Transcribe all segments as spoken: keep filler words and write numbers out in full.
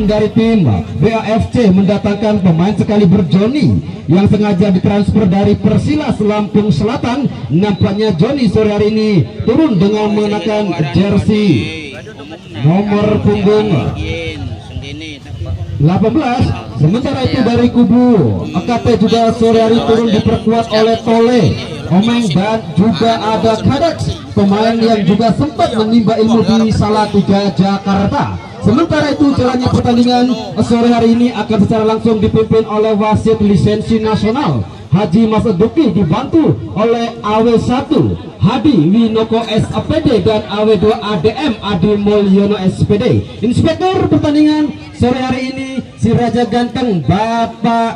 pertandingan dari tim B A F C mendatangkan pemain sekali berjoni yang sengaja ditransfer dari Persilas Lampung Selatan. Nampaknya Joni sore hari ini turun dengan mengenakan jersey nomor punggung delapan belas. Sementara itu dari kubu A K T juga sore hari turun diperkuat oleh Tole, Omeng, dan juga ada Kadek, pemain yang juga sempat menimba ilmu di Salatiga Jakarta. Sementara itu jalannya pertandingan sore hari ini akan secara langsung dipimpin oleh wasit lisensi nasional Haji Mas Duki, dibantu oleh A W satu Hadi Winoko S P D dan A W dua A D M Adi Mulyono S P D. Inspektur pertandingan sore hari ini si Raja Ganteng Bapak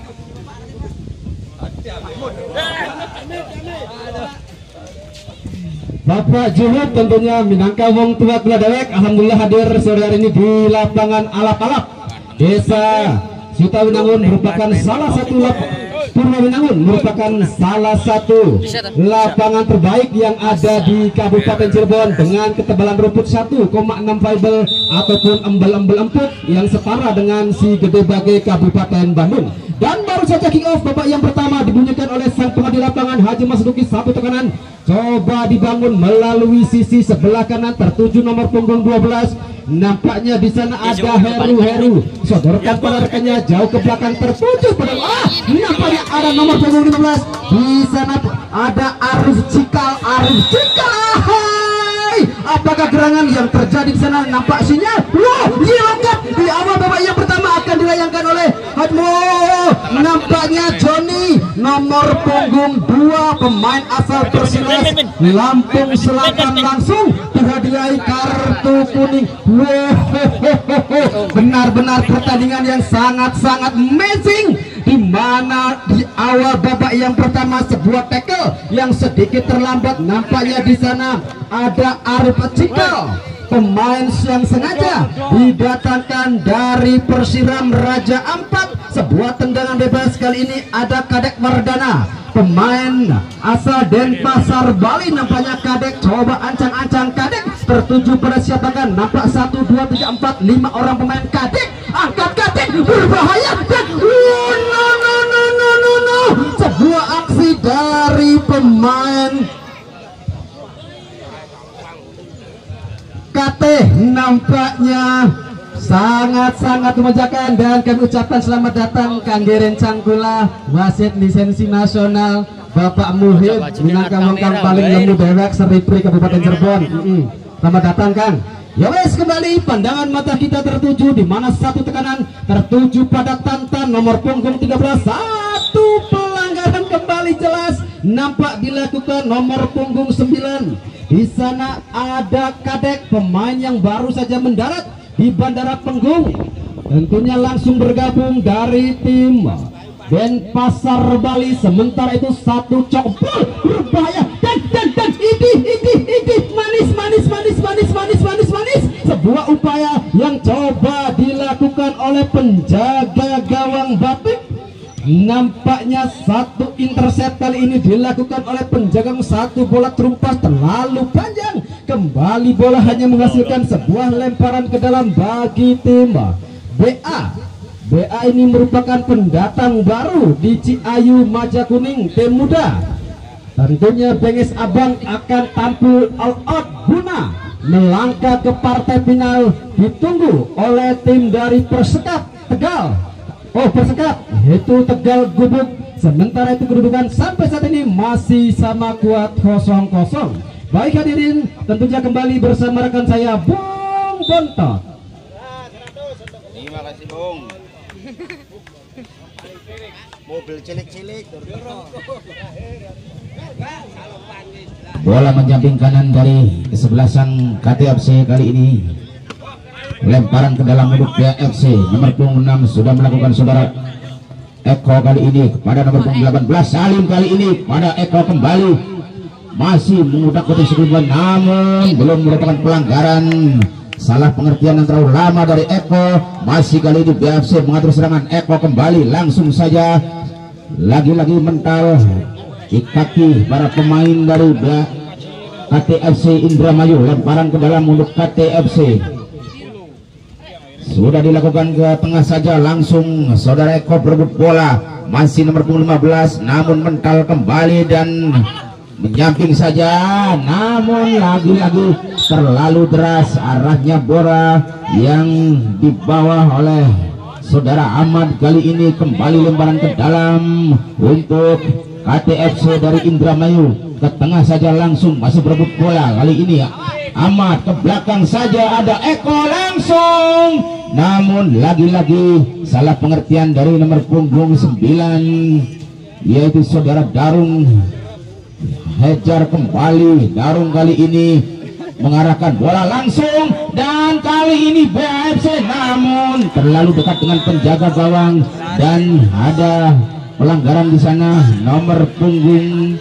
Bapak Juhud, tentunya minangka wong tua kula dewek. Alhamdulillah hadir sore hari ini di lapangan alap-alap Desa Sutawinangun, merupakan salah satu lapangan Purwawinangun merupakan salah satu lapangan terbaik yang ada di Kabupaten Cirebon dengan ketebalan rumput satu koma enam fiber ataupun embel-embel empuk yang setara dengan si Gede Bage Kabupaten Bandung. Dan baru saja kick off babak yang pertama dibunyikan oleh sang pengadil lapangan Haji Mas Duki. Satu tekanan coba dibangun melalui sisi sebelah kanan tertuju nomor punggung dua belas. Nampaknya di sana ada Heru Heru sodorkan pada rekannya jauh ke belakang tertuju pada ah nampaknya ada nomor punggung lima belas. Di sana ada Arif Cikal Arif Cikal. Hai, apakah gerangan yang terjadi di sana? Nampak sinyal. Wah, dilengkap di awal babak yang pertama akan dilayangkan oleh Hadmo. Nampaknya Joni nomor punggung dua, pemain asal Persilas Lampung Selatan, langsung terhadiah kartu kuning. Benar-benar pertandingan yang sangat-sangat amazing, di mana di awal babak yang pertama sebuah tackle yang sedikit terlambat. Nampaknya di sana ada Arif Cikal, pemain yang sengaja didatangkan dari Persiram Raja Ampat. Sebuah tendangan bebas kali ini ada Kadek Mardana, pemain asal Denpasar Bali. Nampaknya Kadek coba ancang-ancang, Kadek tertuju pada siapakah? Nampak satu dua tiga empat lima orang pemain. Kadek angkat, Kadek berbahaya dan oh, no no no no no no sebuah aksi dari pemain K T nampaknya sangat-sangat memanjakan, dan kami ucapkan selamat datang Kangge Rencang Kula, wasit lisensi nasional Bapak Muhid minangka wong kang paling lemu dewek seripri Kabupaten Cirebon. Mm-hmm. Selamat datang Kang. Ya wes, kembali pandangan mata kita tertuju di mana satu tekanan tertuju pada Tantan nomor punggung tiga belas. Satu pelanggaran kembali jelas nampak dilakukan nomor punggung sembilan. Di sana ada Kadek, pemain yang baru saja mendarat di Bandara Penggung, tentunya langsung bergabung dari tim Denpasar Bali. Sementara itu satu cokbol berbahaya dan dan dan idih idih idih manis manis manis manis manis manis manis sebuah upaya yang coba dilakukan oleh penjaga gawang Batik. Nampaknya satu intercept kali ini dilakukan oleh penjaga. Satu bola terumpas terlalu panjang, kembali bola hanya menghasilkan sebuah lemparan ke dalam bagi tim B A. B A ini merupakan pendatang baru di Ciayu Majakuning, tim muda. Tentunya Bengis Abang akan tampil all out guna melangkah ke partai final, ditunggu oleh tim dari Persekap Tegal. Oh, Persekap itu Tegal Gubuk. Sementara itu kedudukan sampai saat ini masih sama kuat kosong kosong. Baik hadirin, tentunya kembali bersama rekan saya Bung Bontot. Terima kasih Bung. Mobil cilik-cilik. Bola menjamping kanan dari kesebelasan K T F C kali ini. Lemparan ke dalam mulut B A F C nomor punggung enam sudah melakukan saudara Eko kali ini kepada nomor punggung delapan belas. Salim kali ini pada Eko kembali, masih mengudak kotak sebelumnya, namun belum merupakan pelanggaran. Salah pengertian yang terlalu lama dari Eko. Masih kali ini B A F C mengatur serangan. Eko kembali langsung saja, lagi-lagi mental di kaki para pemain dari K T F C Indramayu. Lemparan ke dalam mulut K T F C. sudah dilakukan ke tengah saja, langsung saudara Eko berebut bola, masih nomor punggung lima belas, namun mental kembali dan menyamping saja, namun lagi-lagi terlalu deras arahnya bola yang dibawa oleh saudara Ahmad. Kali ini kembali lemparan ke dalam untuk K T F C dari Indramayu, ke tengah saja langsung masih berebut bola. Kali ini Ahmad ke belakang saja, ada Eko langsung, namun lagi-lagi salah pengertian dari nomor punggung sembilan yaitu saudara Darung. Hajar kembali, Darung kali ini mengarahkan bola langsung, dan kali ini B A F C namun terlalu dekat dengan penjaga gawang dan ada pelanggaran di sana nomor punggung.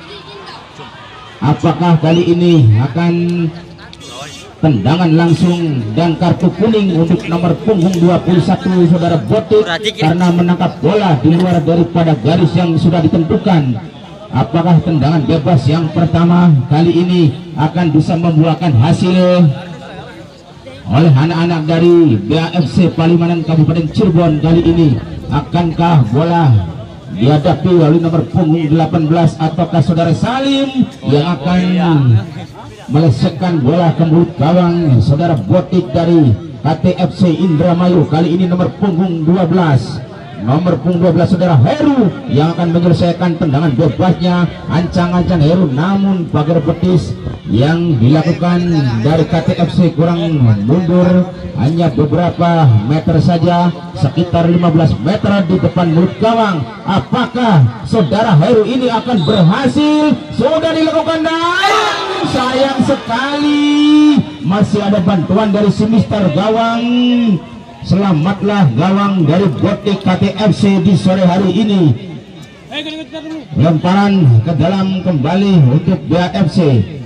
Apakah kali ini akan tendangan langsung dan kartu kuning untuk nomor punggung dua puluh satu saudara Botik karena menangkap bola di luar daripada garis yang sudah ditentukan. Apakah tendangan bebas yang pertama kali ini akan bisa membuahkan hasil oleh anak-anak dari B A F C Palimanan Kabupaten Cirebon? Kali ini akankah bola dihadapi oleh nomor punggung delapan belas ataukah saudara Salim yang akan melesekkan bola ke mulut gawang saudara Botik dari K T F C Indramayu? Kali ini nomor punggung dua belas, nomor punggung dua belas saudara Heru yang akan menyelesaikan tendangan bebasnya. Ancang-ancang Heru, namun pagar betis yang dilakukan dari K T F C kurang mundur hanya beberapa meter saja, sekitar lima belas meter di depan mulut gawang. Apakah saudara Heru ini akan berhasil? Sudah dilakukan dan sayang sekali masih ada bantuan dari si Mister Gawang. Selamatlah gawang dari Botik K T F C di sore hari ini. Lemparan ke dalam kembali untuk B A F C.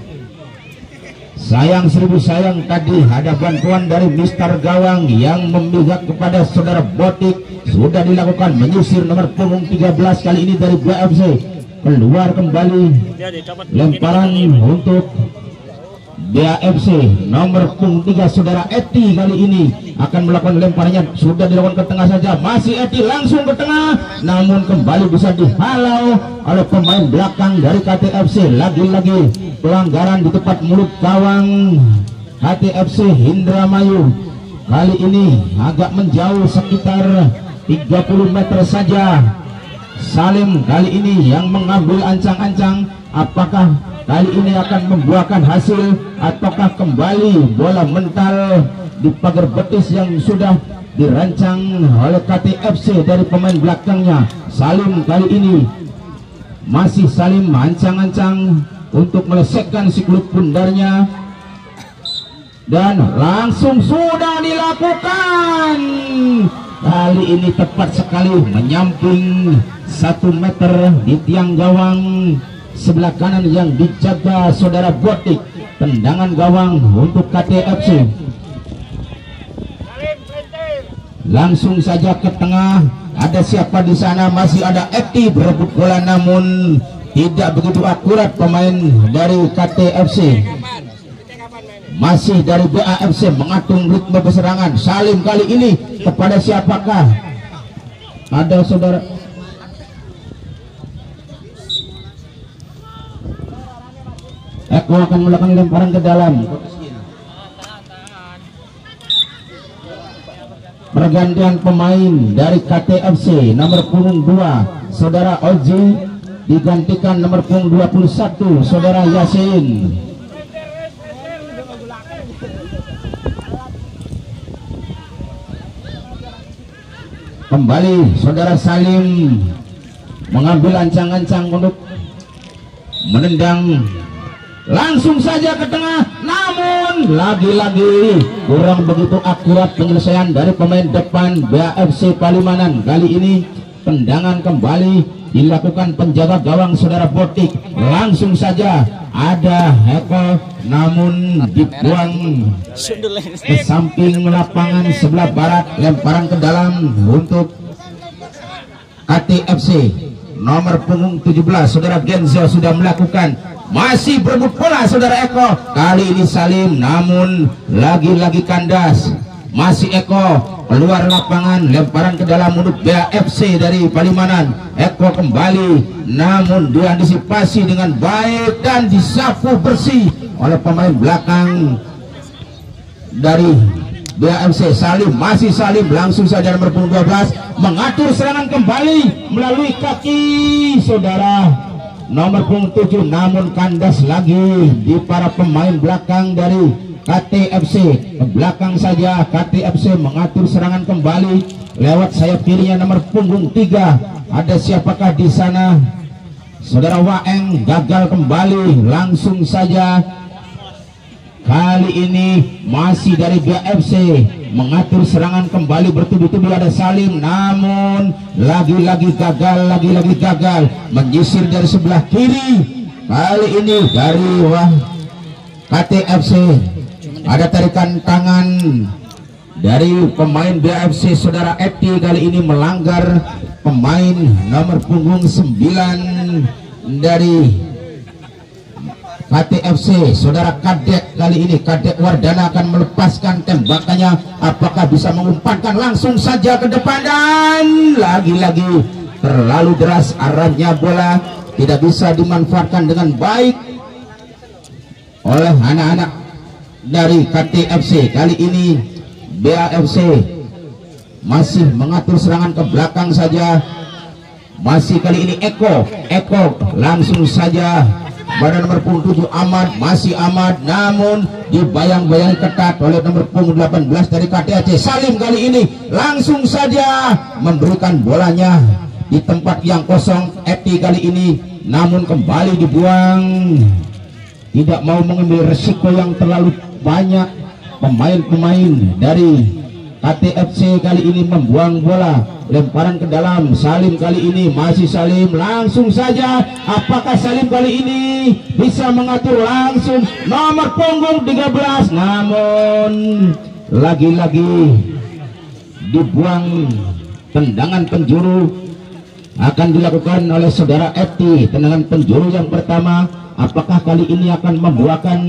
Sayang seribu sayang, tadi ada bantuan dari Mister Gawang yang memihak kepada saudara Botik. Sudah dilakukan menyisir nomor punggung tiga belas kali ini dari B A F C. Keluar kembali lemparan untuk B A F C nomor punggung tiga saudara Eti kali ini akan melakukan lemparannya. Sudah dilakukan ke tengah saja, masih Eti langsung ke tengah, namun kembali bisa dihalau oleh pemain belakang dari K T F C. Lagi-lagi pelanggaran di tempat mulut gawang K T F C Indramayu. Kali ini agak menjauh sekitar tiga puluh meter saja. Salim kali ini yang mengambil ancang-ancang. Apakah kali ini akan membuahkan hasil ataukah kembali bola mental di pagar betis yang sudah dirancang oleh K T F C dari pemain belakangnya? Salim kali ini masih Salim ancang-ancang untuk melesekkan si kulit pundarnya, dan langsung sudah dilakukan. Kali ini tepat sekali menyamping satu meter di tiang gawang sebelah kanan yang dijaga saudara Botik. Tendangan gawang untuk K T F C. Langsung saja ke tengah. Ada siapa di sana? Masih ada Eti berebut bola, namun tidak begitu akurat pemain dari K T F C. Masih dari B A F C mengatur ritme berserangan. Salim kali ini kepada siapakah? Ada saudara Eko akan melakukan lemparan ke dalam. Pergantian pemain dari K T F C nomor punggung dua saudara Oji digantikan nomor punggung dua puluh satu saudara Yasin. Kembali saudara Salim mengambil ancang-ancang untuk menendang langsung saja ke tengah, namun lagi-lagi kurang begitu akurat penyelesaian dari pemain depan B A F C Palimanan. Kali ini tendangan kembali dilakukan penjaga gawang saudara Botik. Langsung saja ada Eko, namun dibuang ke samping lapangan sebelah barat. Lemparan ke dalam untuk K T F C nomor punggung tujuh belas saudara Genzo sudah melakukan, masih berebut bola saudara Eko. Kali ini Salim, namun lagi-lagi kandas. masih Eko keluar lapangan, lemparan ke dalam untuk B A F C dari Palimanan. Eko kembali, namun diantisipasi dengan baik dan disapu bersih oleh pemain belakang dari B A F C. Salim, masih Salim, langsung saja nomor punggung dua belas mengatur serangan kembali melalui kaki saudara nomor punggung tujuh, namun kandas lagi di para pemain belakang dari K T F C. Ke belakang saja K T F C mengatur serangan kembali lewat sayap kirinya nomor punggung tiga. Ada siapakah di sana? Saudara Waeng gagal kembali, langsung saja kali ini masih dari B A F C mengatur serangan kembali bertubi-tubi. Ada Salim, namun lagi-lagi gagal, lagi-lagi gagal menyisir dari sebelah kiri. Kali ini dari wah K T F C ada tarikan tangan dari pemain B A F C. Saudara Eti kali ini melanggar pemain nomor punggung sembilan dari K T F C. Saudara Kadek kali ini, Kadek Wardana akan melepaskan tembakannya. Apakah bisa mengumpankan langsung saja ke depan, dan lagi-lagi terlalu deras arahnya bola, tidak bisa dimanfaatkan dengan baik oleh anak-anak dari K T F C. Kali ini B A F C masih mengatur serangan ke belakang saja. Masih kali ini Eko, Eko langsung saja pada nomor punggung tujuh Ahmad, masih Ahmad, namun dibayang-bayang ketat oleh nomor punggung delapan belas dari K T F C. Salim kali ini langsung saja memberikan bolanya di tempat yang kosong. Eti kali ini namun kembali dibuang, tidak mau mengambil resiko yang terlalu banyak. Pemain-pemain dari K T F C kali ini membuang bola, lemparan ke dalam. Salim kali ini, masih Salim, langsung saja. Apakah Salim kali ini bisa mengatur langsung nomor punggung tiga belas, namun lagi-lagi dibuang. Tendangan penjuru akan dilakukan oleh saudara Eti. Tendangan penjuru yang pertama, apakah kali ini akan membuahkan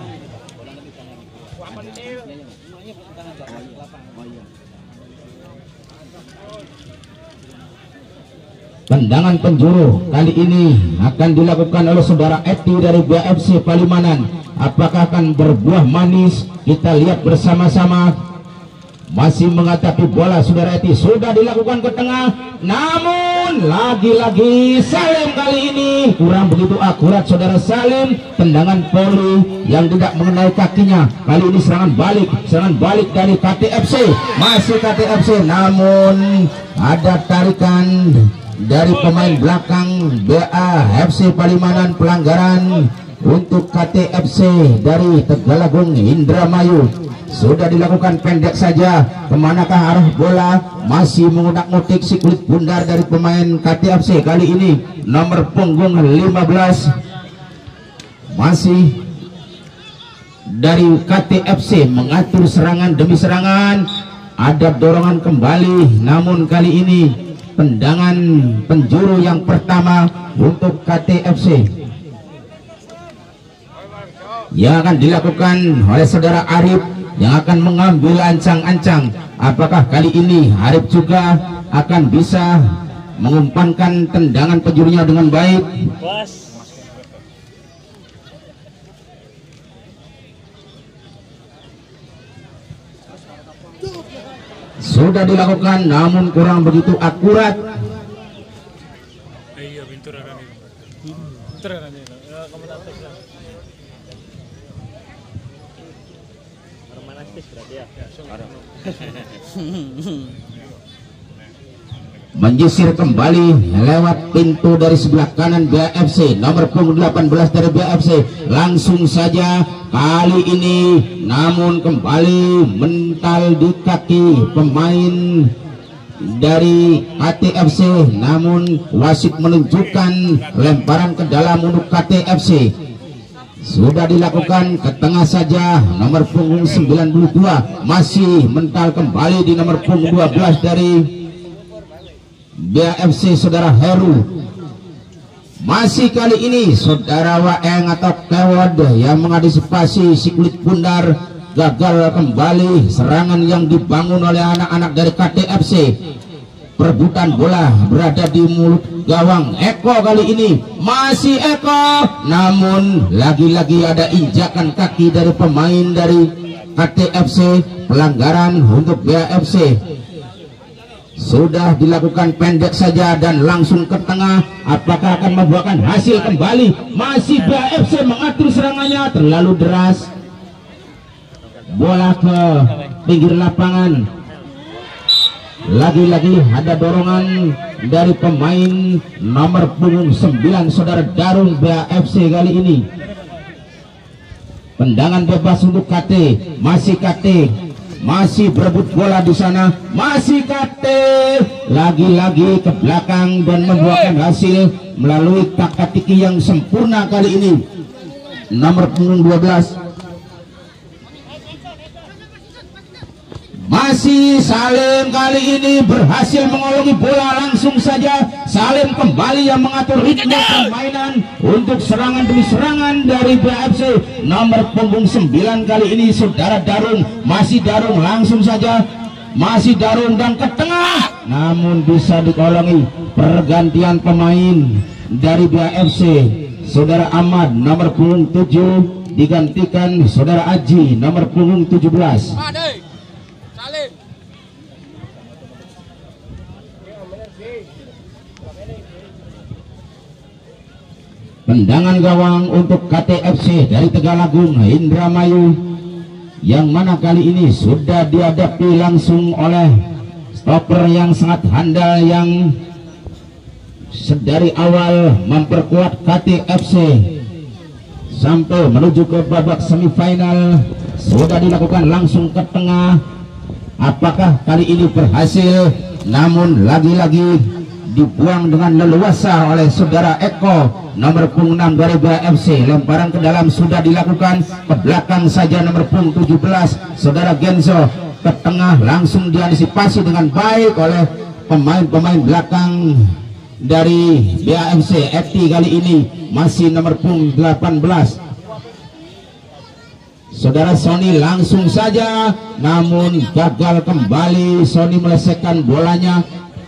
tendangan penjuru kali ini akan dilakukan oleh saudara Eti dari B A F C Palimanan. Apakah akan berbuah manis? Kita lihat bersama-sama. Masih menghadapi bola saudara Eti, sudah dilakukan ke tengah, namun lagi-lagi Salim kali ini kurang begitu akurat saudara Salim. Tendangan poli yang tidak mengenai kakinya. Kali ini serangan balik, serangan balik dari K T F C, masih K T F C, namun ada tarikan dari pemain belakang B A F C Palimanan. Pelanggaran untuk K T F C dari Tegalagung Indramayu sudah dilakukan pendek saja. Kemanakah arah bola? Masih mengutak-ngutik si kulit bundar dari pemain K T F C. Kali ini nomor punggung lima belas masih dari K T F C mengatur serangan demi serangan. Ada dorongan kembali, namun kali ini tendangan penjuru yang pertama untuk K T F C yang akan dilakukan oleh saudara Arif, yang akan mengambil ancang-ancang. Apakah kali ini Arif juga akan bisa mengumpankan tendangan penjurunya dengan baik? Sudah dilakukan, namun kurang begitu akurat. Menyisir kembali lewat pintu dari sebelah kanan B A F C, nomor punggung delapan belas dari B A F C. Langsung saja kali ini, namun kembali mental di kaki pemain dari K T F C, namun wasit menunjukkan lemparan ke dalam untuk K T F C. Sudah dilakukan ke tengah saja, nomor punggung sembilan puluh dua masih mental kembali di nomor punggung dua belas dari B A F C saudara Heru. Masih kali ini saudara Waeng atau Kewod yang mengantisipasi si kulit bundar gagal kembali serangan yang dibangun oleh anak-anak dari K T F C. Perebutan bola berada di mulut gawang Eko kali ini, masih Eko, namun lagi-lagi ada injakan kaki dari pemain dari K T F C. Pelanggaran untuk B A F C. Sudah dilakukan pendek saja dan langsung ke tengah. Apakah akan membuahkan hasil kembali? Masih B A F C mengatur serangannya, terlalu deras. Bola ke pinggir lapangan. Lagi-lagi ada dorongan dari pemain nomor punggung sembilan saudara Darung B A F C kali ini. Tendangan bebas untuk K T, masih K T, masih berebut bola di sana, masih K T, lagi-lagi ke belakang dan membuahkan hasil melalui taktik yang sempurna kali ini. Nomor punggung dua belas masih Salim kali ini berhasil mengolongi bola, langsung saja Salim kembali yang mengatur ritme permainan untuk serangan demi serangan dari B A F C. Nomor punggung sembilan kali ini saudara Darung, masih Darung, langsung saja masih Darung dan ke tengah, namun bisa dikolongi. Pergantian pemain dari B A F C, saudara Ahmad nomor punggung tujuh digantikan saudara Aji nomor punggung tujuh belas. Tendangan gawang untuk K T F C dari Tegalagung Indramayu, yang mana kali ini sudah dihadapi langsung oleh stopper yang sangat handal yang sedari awal memperkuat K T F C sampai menuju ke babak semifinal. Sudah dilakukan langsung ke tengah. Apakah kali ini berhasil? Namun lagi-lagi dibuang dengan leluasa oleh saudara Eko nomor punggung enam dari B A F C. Lemparan ke dalam sudah dilakukan, ke belakang saja nomor punggung tujuh belas saudara Genzo, ke tengah langsung diantisipasi dengan baik oleh pemain-pemain belakang dari B A F C. Eti kali ini masih nomor punggung delapan belas saudara Sony, langsung saja namun gagal kembali. Sony melesekkan bolanya.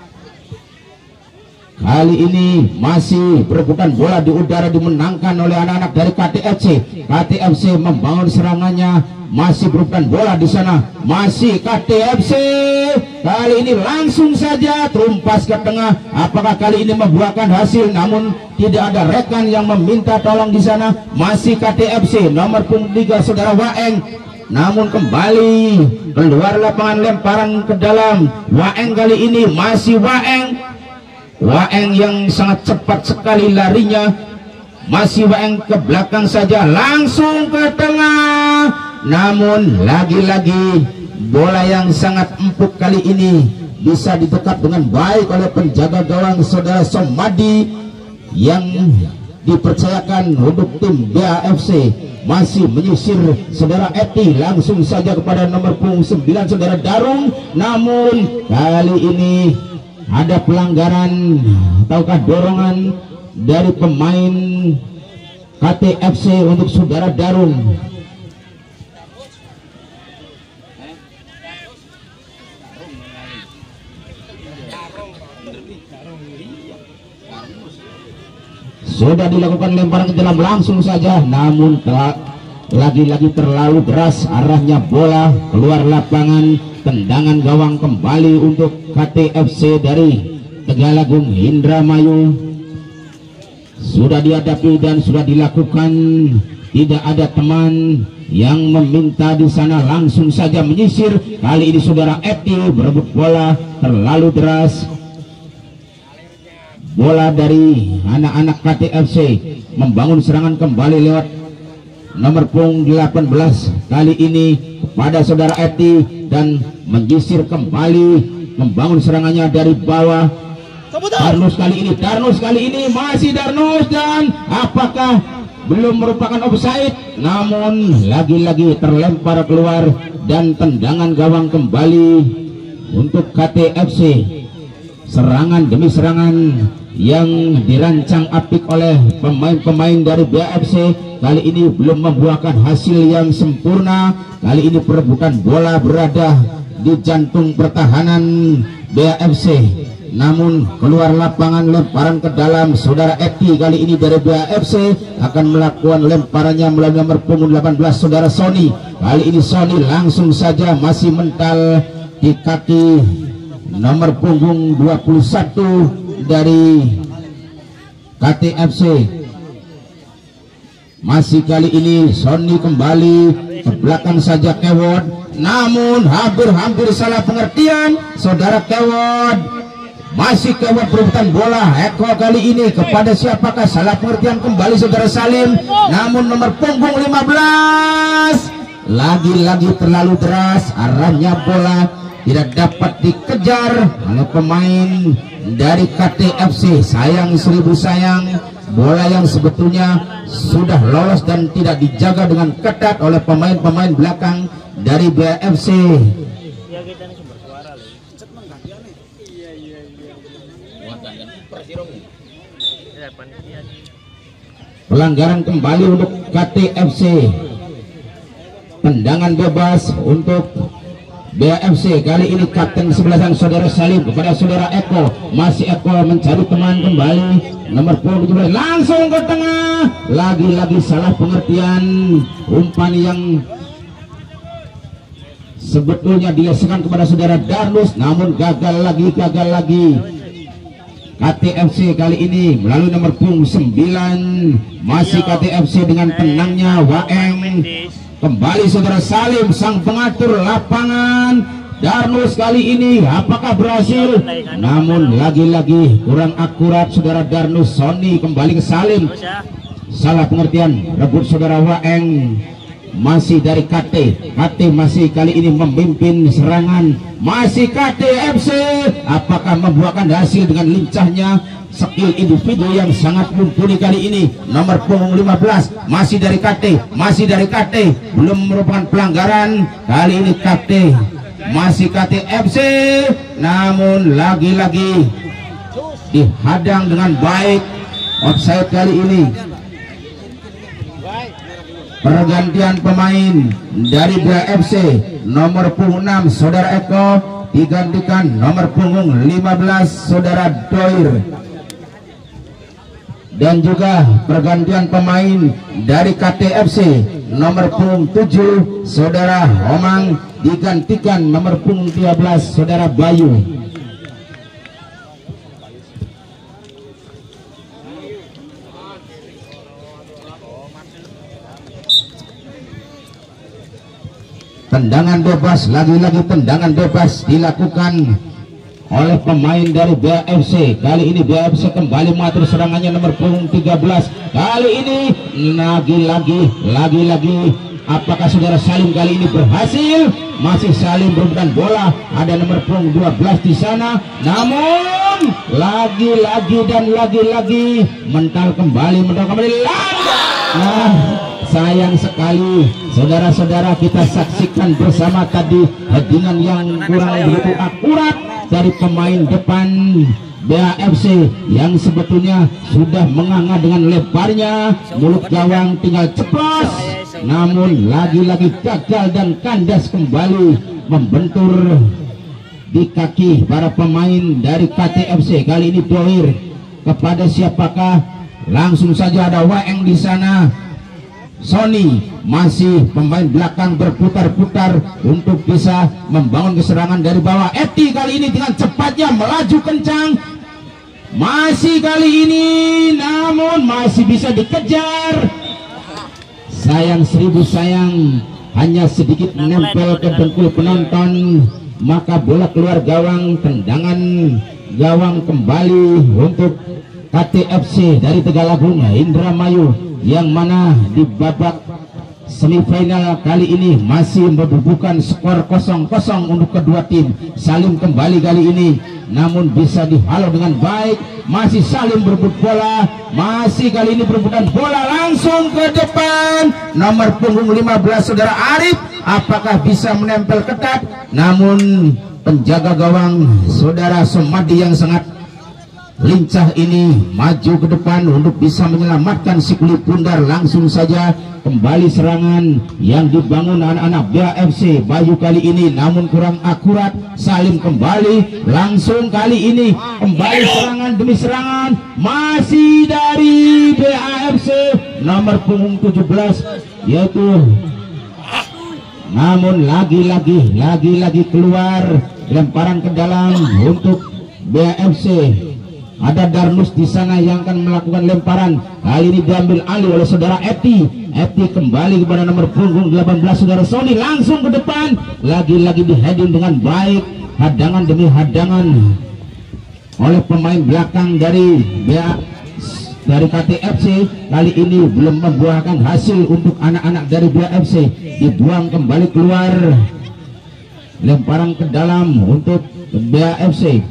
Kali ini masih perebutan bola di udara dimenangkan oleh anak-anak dari K T F C. K T F C membangun serangannya, masih perebutan bola di sana, masih K T F C. Kali ini langsung saja terumpas ke tengah. Apakah kali ini membuahkan hasil? Namun tidak ada rekan yang meminta tolong di sana. Masih K T F C nomor punggung tiga saudara Waeng. Namun kembali keluar lapangan, lemparan ke dalam. Waeng kali ini masih Waeng. Waeng yang sangat cepat sekali larinya, masih Waeng ke belakang saja, langsung ke tengah. Namun lagi-lagi bola yang sangat empuk kali ini bisa didekat dengan baik oleh penjaga gawang saudara Somadi yang dipercayakan untuk tim B A F C. Masih menyisir saudara Eti, langsung saja kepada nomor punggung sembilan saudara Darung. Namun kali ini ada pelanggaran ataukah dorongan dari pemain K T F C untuk saudara Darung. Sudah dilakukan lemparan ke dalam langsung saja, namun lagi-lagi terlalu deras arahnya bola keluar lapangan. Tendangan gawang kembali untuk K T F C dari Tegalagung Indramayu. Sudah dihadapi dan sudah dilakukan, tidak ada teman yang meminta di sana, langsung saja menyisir. Kali ini saudara Eti berebut bola terlalu deras. Bola dari anak-anak K T F C membangun serangan kembali lewat nomor punggung delapan belas kali ini kepada saudara Eti dan menyisir kembali, membangun serangannya dari bawah. Darnus kali ini, Darnus kali ini masih Darnus, dan apakah belum merupakan offside? Namun lagi-lagi terlempar keluar dan tendangan gawang kembali untuk K T F C. Serangan demi serangan yang dirancang apik oleh pemain-pemain dari B A F C kali ini belum membuahkan hasil yang sempurna. Kali ini perebutan bola berada di jantung pertahanan B A F C, namun keluar lapangan, lemparan ke dalam. Saudara Eki kali ini dari B A F C akan melakukan lemparannya melalui nomor punggung delapan belas saudara Sony. Kali ini Sony langsung saja masih mental di kaki nomor punggung dua puluh satu dari K T F C. Masih kali ini Sony kembali ke belakang saja Kewod, namun hampir-hampir salah pengertian saudara Kewod. Masih Kewod berebutan bola. Eko kali ini kepada siapakah? Salah pengertian kembali saudara Salim, namun nomor punggung lima belas lagi-lagi terlalu deras arahnya, bola tidak dapat dikejar oleh pemain dari K T F C. Sayang seribu sayang, bola yang sebetulnya sudah lolos dan tidak dijaga dengan ketat oleh pemain-pemain belakang dari B A F C. Pelanggaran kembali untuk K T F C. Tendangan bebas untuk B A F C. Kali ini kapten sebelasan saudara Salim kepada saudara Eko. Masih Eko mencari teman kembali nomor punggung tujuh belas, langsung ke tengah. Lagi-lagi salah pengertian, umpan yang sebetulnya dilesakan kepada saudara Darnus, namun gagal lagi, gagal lagi. K T F C kali ini melalui nomor punggung sembilan, masih K T F C dengan tenangnya Waeng. Kembali saudara Salim sang pengatur lapangan. Darnus kali ini apakah berhasil? Namun lagi-lagi kurang akurat saudara Darnus. Sony kembali ke Salim. Salah pengertian, rebut saudara Waeng. Masih dari K T. K T masih kali ini memimpin serangan. Masih K T F C. Apakah membuahkan hasil dengan lincahnya skill individu yang sangat mumpuni kali ini? Nomor punggung lima belas masih dari K T, masih dari K T, belum merupakan pelanggaran. Kali ini K T masih K T F C, namun lagi-lagi dihadang dengan baik. Offside kali ini. Pergantian pemain dari B A F C, nomor punggung enam saudara Eko digantikan nomor punggung lima belas saudara Doir. Dan juga pergantian pemain dari K T F C, nomor punggung tujuh saudara Homang digantikan nomor punggung tiga belas saudara Bayu. Tendangan bebas, lagi-lagi tendangan bebas dilakukan oleh pemain dari B A F C. Kali ini B A F C kembali mengatur serangannya nomor punggung tiga belas. Kali ini lagi-lagi lagi-lagi apakah saudara Salim kali ini berhasil? Masih Salim berebutan bola, ada nomor punggung dua belas di sana. Namun lagi-lagi dan lagi-lagi mental kembali, mental kembali. Nah, sayang sekali saudara-saudara, kita saksikan bersama tadi headingan yang kurang begitu akurat dari pemain depan B A F C yang sebetulnya sudah menganga dengan lebarnya, mulut gawang tinggal ceplos, namun lagi-lagi gagal dan kandas kembali membentur di kaki para pemain dari K T F C. Kali ini Doir kepada siapakah? Langsung saja ada Waeng di sana. Sony masih pemain belakang berputar-putar untuk bisa membangun keserangan dari bawah. Eti kali ini dengan cepatnya melaju kencang. Masih kali ini, namun masih bisa dikejar. Sayang seribu sayang, hanya sedikit menempel ke dengkul penonton. Maka bola keluar gawang. Tendangan gawang kembali untuk K T F C dari Tegalagung Indramayu, yang mana di babak semifinal kali ini masih membubuhkan skor kosong kosong untuk kedua tim. Salim kembali kali ini, namun bisa dihalau dengan baik. Masih Salim berebut bola, masih kali ini berebutan bola langsung ke depan. Nomor punggung lima belas saudara Arif, apakah bisa menempel ketat? Namun penjaga gawang saudara Somadi yang sangat lincah ini maju ke depan untuk bisa menyelamatkan si kulit bundar. Langsung saja kembali serangan yang dibangun anak-anak B A F C Bayu kali ini, namun kurang akurat. Salim kembali, langsung kali ini kembali serangan demi serangan masih dari B A F C nomor punggung tujuh belas, yaitu namun lagi-lagi lagi-lagi keluar lemparan ke dalam untuk B A F C. Ada Darnus di sana yang akan melakukan lemparan. Kali ini diambil alih oleh saudara Eti. Eti kembali kepada nomor punggung delapan belas saudara Sony, langsung ke depan. Lagi-lagi di heading dengan baik, hadangan demi hadangan oleh pemain belakang dari B A dari K T F C. Kali ini belum membuahkan hasil untuk anak-anak dari B A F C. Dibuang kembali keluar, lemparan ke dalam untuk B A F C.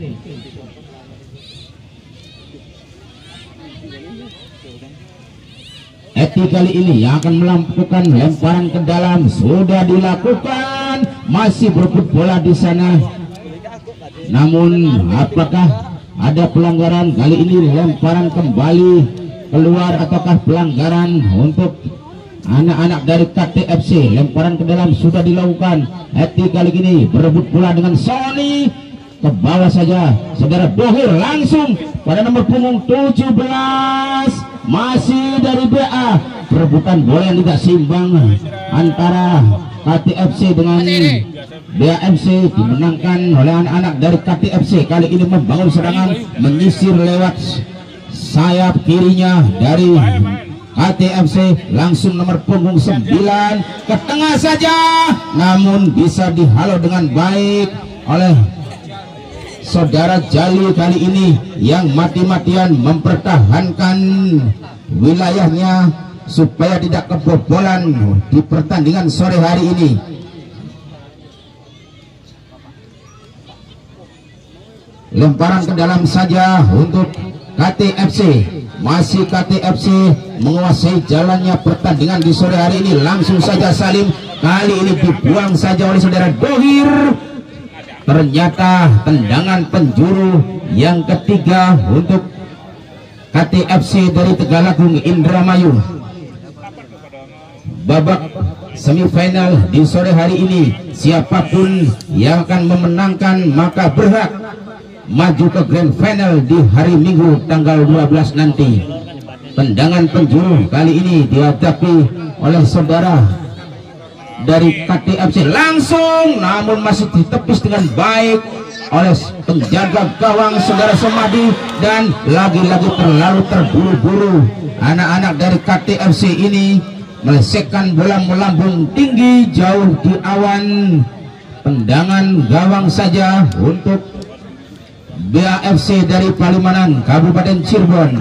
Eti kali ini yang akan melakukan lemparan ke dalam, sudah dilakukan, masih berebut bola di sana. Namun apakah ada pelanggaran? Kali ini lemparan kembali keluar ataukah pelanggaran untuk anak-anak dari K T F C? Lemparan ke dalam sudah dilakukan. Eti kali ini berebut bola dengan Sony, ke bawah saja saudara Dohir, langsung pada nomor punggung tujuh belas masih dari B A. Perebutan bola yang tidak seimbang antara K T F C dengan B A F C dimenangkan oleh anak-anak dari K T F C. Kali ini membangun serangan, menyisir lewat sayap kirinya dari K T F C, langsung nomor punggung sembilan ke tengah saja, namun bisa dihalau dengan baik oleh saudara Jali kali ini yang mati-matian mempertahankan wilayahnya supaya tidak kebobolan di pertandingan sore hari ini. Lemparan ke dalam saja untuk K T F C. Masih K T F C menguasai jalannya pertandingan di sore hari ini. Langsung saja Salim, kali ini dibuang saja oleh saudara Dohir. Ternyata tendangan penjuru yang ketiga untuk K T F C dari Tegalagung Indramayu. Babak semifinal di sore hari ini, siapapun yang akan memenangkan maka berhak maju ke grand final di hari Minggu tanggal dua belas nanti. Tendangan penjuru kali ini dihadapi oleh saudara dari K T F C, langsung namun masih ditepis dengan baik oleh penjaga gawang saudara Somadi, dan lagi-lagi terlalu terburu-buru anak-anak dari K T F C ini melesekkan bola melambung tinggi jauh di awan. Tendangan gawang saja untuk B A F C dari Palimanan Kabupaten Cirebon.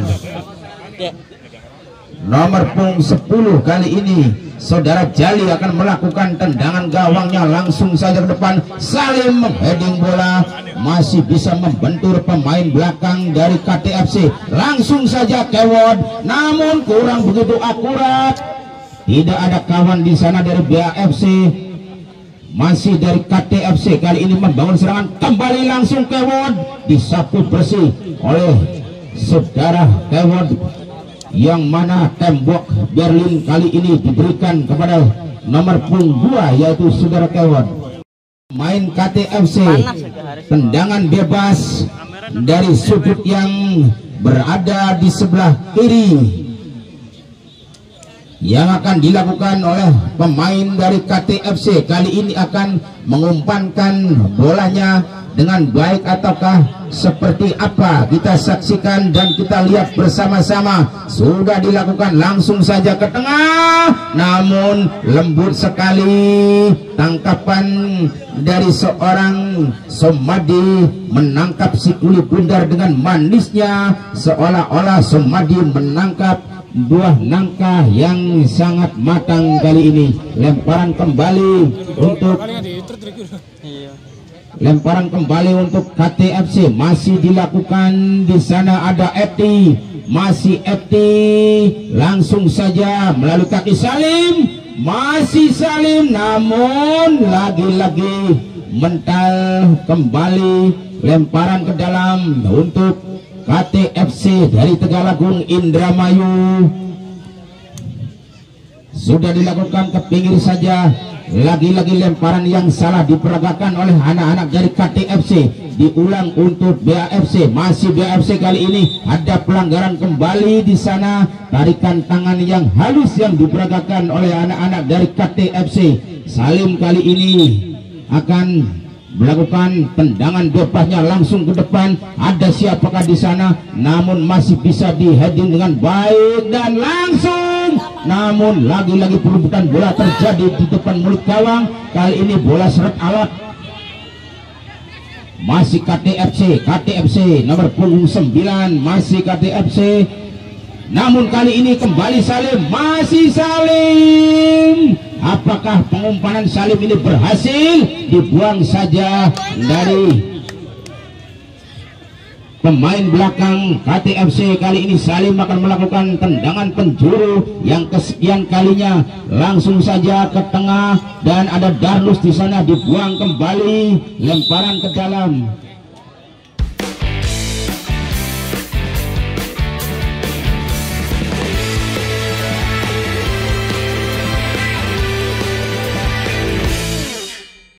Nomor punggung sepuluh kali ini saudara Jali akan melakukan tendangan gawangnya, langsung saja ke depan. Salim heading bola, masih bisa membentur pemain belakang dari K T F C. Langsung saja Kewod, namun kurang begitu akurat. Tidak ada kawan di sana dari B A F C. Masih dari K T F C kali ini membangun serangan, kembali langsung Kewod, disapu bersih oleh saudara Kewod, yang mana tembok Berlin kali ini diberikan kepada nomor punggung dua yaitu saudara Kewod. Main K T F C, tendangan bebas dari sudut yang berada di sebelah kiri yang akan dilakukan oleh pemain dari K T F C. Kali ini akan mengumpankan bolanya dengan baik ataukah seperti apa, kita saksikan dan kita lihat bersama-sama. Sudah dilakukan, langsung saja ke tengah, namun lembut sekali tangkapan dari seorang Somadi menangkap si kulit bundar dengan manisnya, seolah-olah Somadi menangkap buah nangka yang sangat matang. Kali ini lemparan kembali untuk lemparan kembali untuk K T F C, masih dilakukan. Di sana ada Eti, masih Eti, langsung saja melalui kaki Salim, masih Salim, namun lagi-lagi mental kembali. Lemparan ke dalam untuk K K T F C dari Tegalagung Indramayu. Sudah dilakukan ke pinggir saja. Lagi-lagi lemparan yang salah diperagakan oleh anak-anak dari K T F C. Diulang untuk B A F C. Masih B A F C kali ini ada pelanggaran kembali di sana. Tarikan tangan yang halus yang diperagakan oleh anak-anak dari K T F C. Salim kali ini akan melakukan tendangan bebasnya langsung ke depan. Ada siapakah di sana? Namun masih bisa di-heading dengan baik dan langsung. Namun lagi-lagi perebutan bola terjadi di depan mulut gawang. Kali ini bola seret alat. Masih K T F C, K T F C nomor punggung sembilan, masih K T F C. Namun kali ini kembali Salim, masih Salim. Apakah pengumpanan Salim ini berhasil? Dibuang saja dari pemain belakang K T F C. Kali ini Salim akan melakukan tendangan penjuru yang kesekian kalinya. Langsung saja ke tengah dan ada Darlus di sana, dibuang kembali, lemparan ke dalam.